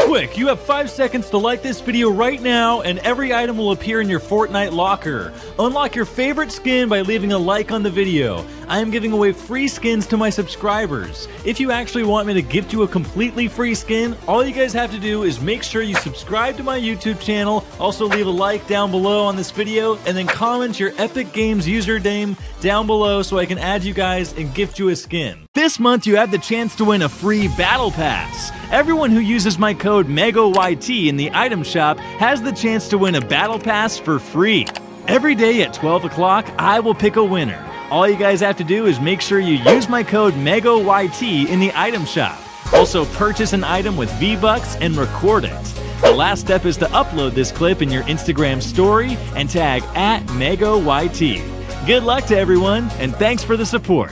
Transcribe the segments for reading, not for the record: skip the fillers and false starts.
quick, you have 5 seconds to like this video right now, and every item will appear in your Fortnite locker. Unlock your favorite skin by leaving a like on the video. I am giving away free skins to my subscribers. If you actually want me to gift you a completely free skin, all you guys have to do is make sure you subscribe to my YouTube channel, also leave a like down below on this video, and then comment your Epic Games username down below so I can add you guys and gift you a skin. This month you have the chance to win a free Battle Pass. Everyone who uses my code MEGAYT in the item shop has the chance to win a Battle Pass for free. Every day at 12 o'clock, I will pick a winner. All you guys have to do is make sure you use my code MEGAYT in the item shop. Also purchase an item with V-Bucks and record it. The last step is to upload this clip in your Instagram story and tag @MEGAYT. Good luck to everyone, and thanks for the support.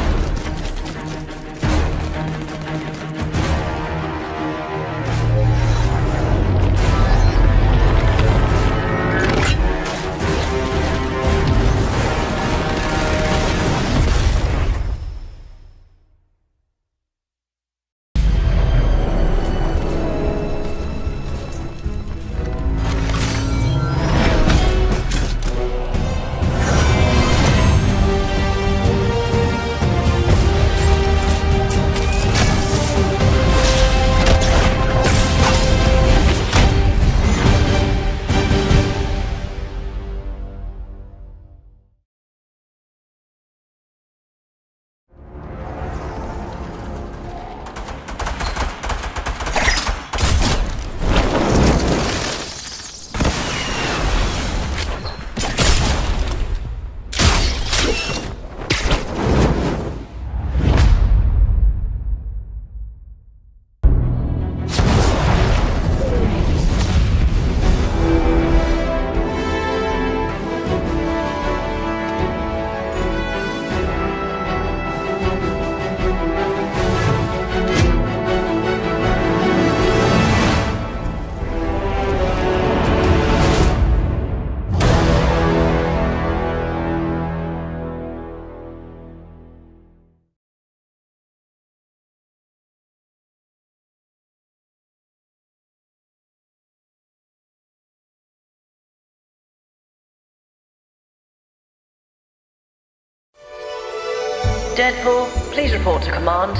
Deadpool, please report to command.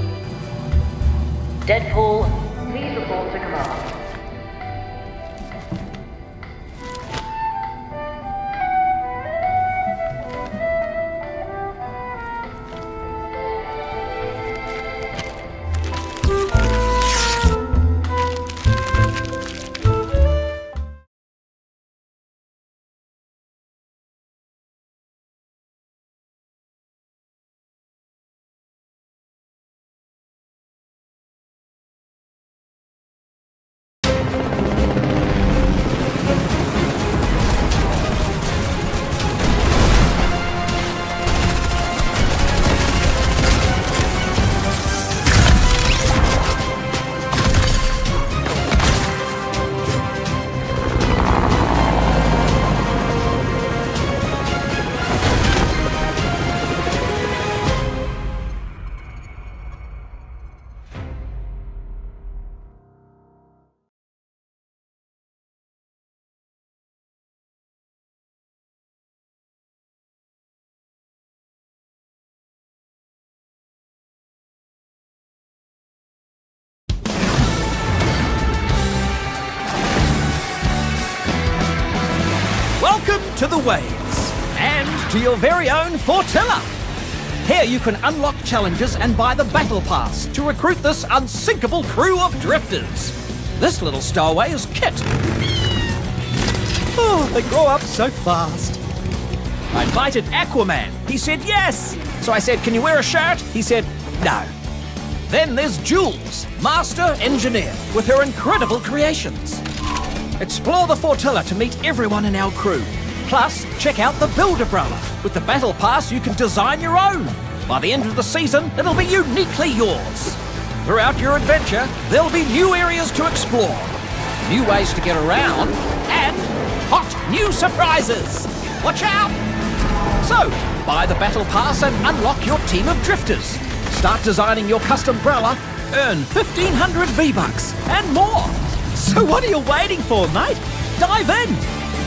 Deadpool, please report to command. Welcome to the Waves, and to your very own Fortilla. Here you can unlock challenges and buy the Battle Pass to recruit this unsinkable crew of drifters. This little stowaway is Kit. Oh, they grow up so fast. I invited Aquaman. He said yes. So I said, can you wear a shirt? He said, no. Then there's Jules, master engineer, with her incredible creations. Explore the Fortilla to meet everyone in our crew. Plus, check out the Build Umbrella. With the Battle Pass, you can design your own. By the end of the season, it'll be uniquely yours. Throughout your adventure, there'll be new areas to explore, new ways to get around, and hot new surprises. Watch out! So, buy the Battle Pass and unlock your team of drifters. Start designing your custom umbrella Earn 1,500 V-Bucks and more. So what are you waiting for, mate? Dive in.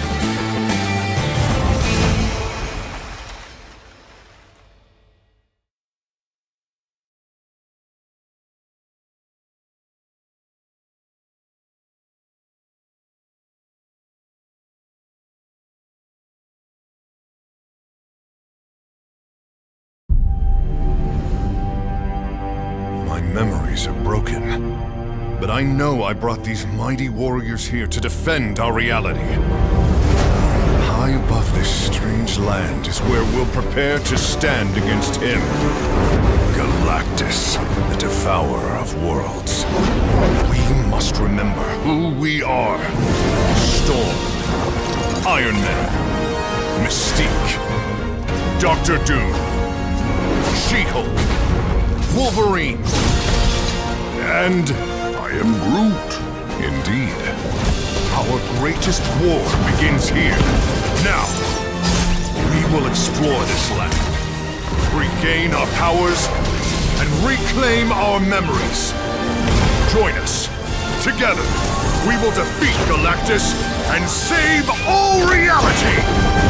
My memories are broken, but I know I brought these mighty warriors here to defend our reality. High above this strange land is where we'll prepare to stand against him. Galactus, the devourer of worlds. We must remember who we are. Storm, Iron Man, Mystique, Doctor Doom, She-Hulk, Wolverine, and I am Groot. Indeed. Our greatest war begins here. Now, we will explore this land, regain our powers, and reclaim our memories. Join us. Together, we will defeat Galactus and save all reality!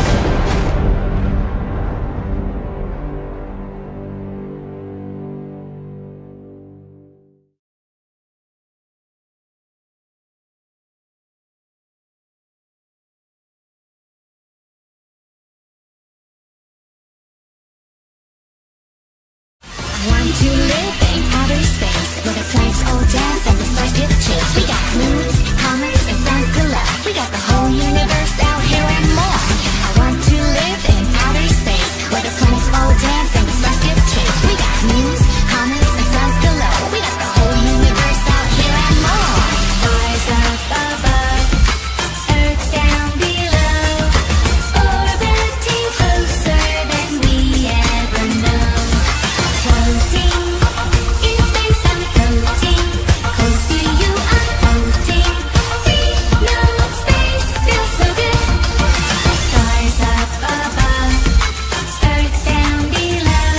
Want to live in outer space, where the planets all dance and the stars give chase. We got moons, comets, and suns galore. We got the whole universe out here and more. I want to live in outer space, where the planets all dance and the stars give chase. We got moons, comets, and suns galore. We got the whole universe out here and more. Stars up above, Earth down below, orbiting closer than we ever know. Floating in space, I'm floating. Close to you, I'm floating. We know space feels so good. Stars up above, Earth down below,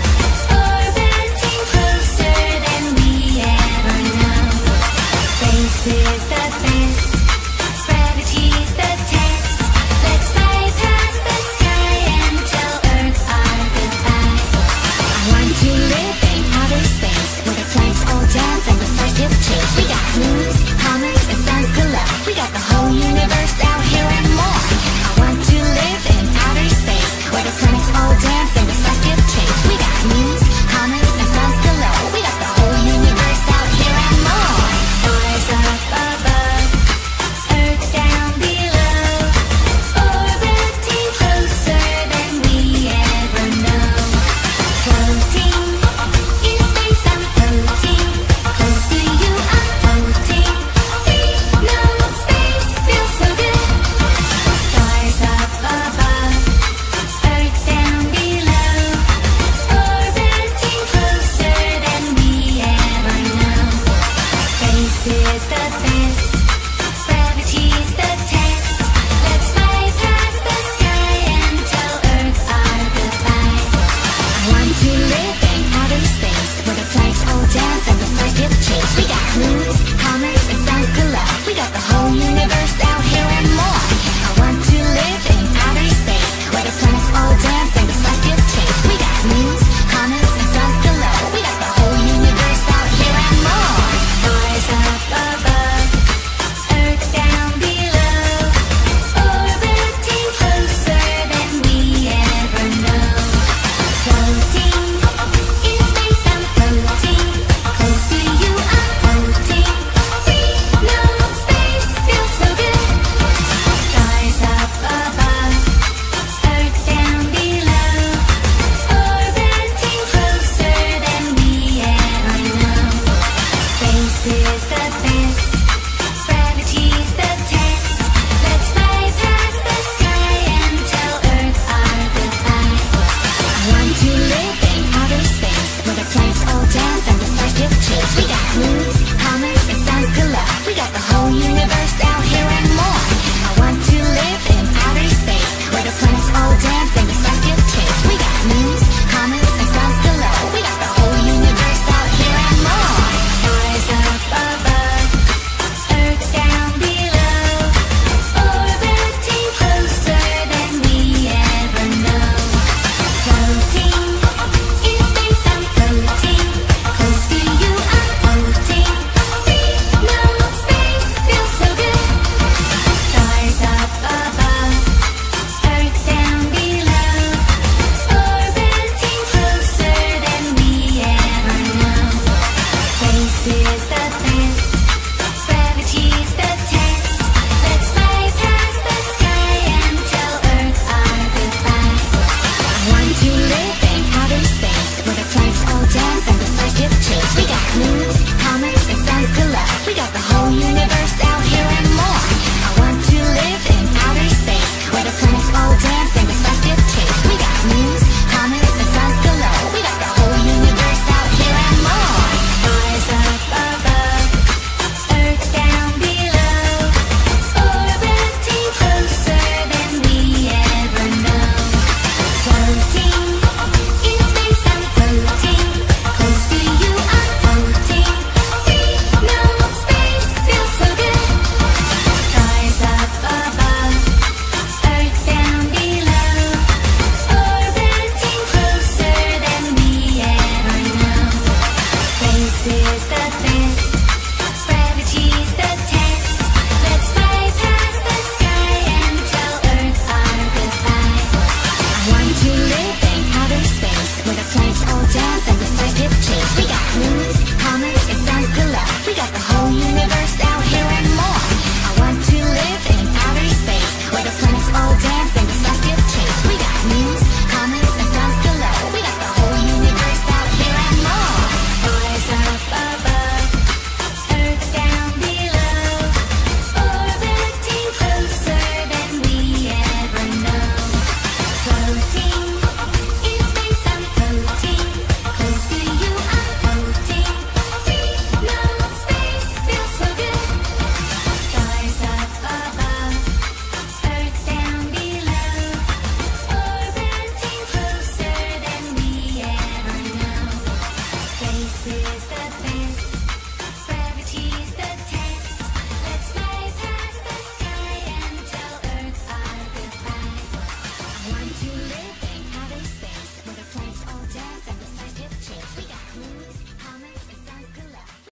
orbiting closer than we ever know. Space is the best, gravity's the test. Let's fly past the sky and tell Earth our goodbye. I want to live in outer space, where the planets all dance and the stars give chase. We got moons, comets, and suns galore. We got the whole universe out here and more. I want to live in outer space, where the planets all dance and the stars give chase. We got moons, comets, and suns galore. We got the whole universe out here and more. Stars up above, Earth down below, orbiting closer than we ever know. Floating in space, I'm floating. Close to you, I'm floating. We know space feels so good. Stars up above, Earth down below, orbiting closer than we ever know. Space is the best, gravity's the test. Let's fly past the sky and tell Earth our goodbye. I want to live in outer space, where the planets all dance and the stars give chase. We got moons,